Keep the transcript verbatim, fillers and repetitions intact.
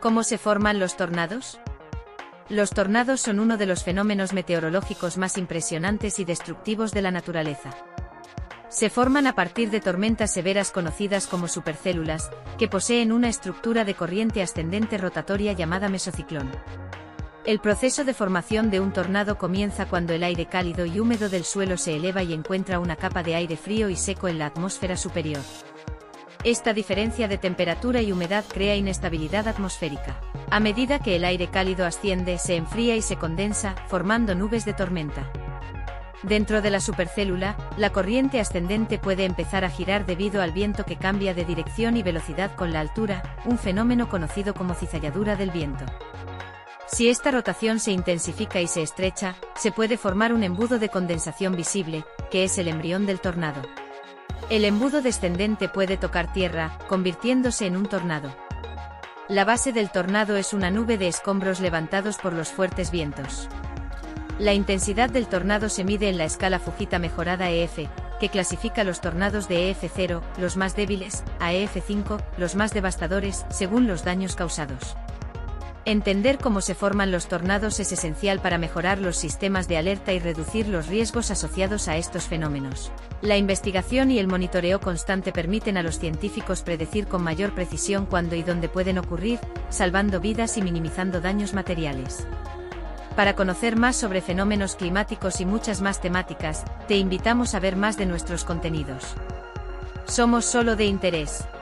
¿Cómo se forman los tornados? Los tornados son uno de los fenómenos meteorológicos más impresionantes y destructivos de la naturaleza. Se forman a partir de tormentas severas conocidas como supercélulas, que poseen una estructura de corriente ascendente rotatoria llamada mesociclón. El proceso de formación de un tornado comienza cuando el aire cálido y húmedo del suelo se eleva y encuentra una capa de aire frío y seco en la atmósfera superior. Esta diferencia de temperatura y humedad crea inestabilidad atmosférica. A medida que el aire cálido asciende, se enfría y se condensa, formando nubes de tormenta. Dentro de la supercélula, la corriente ascendente puede empezar a girar debido al viento que cambia de dirección y velocidad con la altura, un fenómeno conocido como cizalladura del viento. Si esta rotación se intensifica y se estrecha, se puede formar un embudo de condensación visible, que es el embrión del tornado. El embudo descendente puede tocar tierra, convirtiéndose en un tornado. La base del tornado es una nube de escombros levantados por los fuertes vientos. La intensidad del tornado se mide en la escala Fujita mejorada E F, que clasifica los tornados de E F cero, los más débiles, a E F cinco, los más devastadores, según los daños causados. Entender cómo se forman los tornados es esencial para mejorar los sistemas de alerta y reducir los riesgos asociados a estos fenómenos. La investigación y el monitoreo constante permiten a los científicos predecir con mayor precisión cuándo y dónde pueden ocurrir, salvando vidas y minimizando daños materiales. Para conocer más sobre fenómenos climáticos y muchas más temáticas, te invitamos a ver más de nuestros contenidos. Somos solo de interés.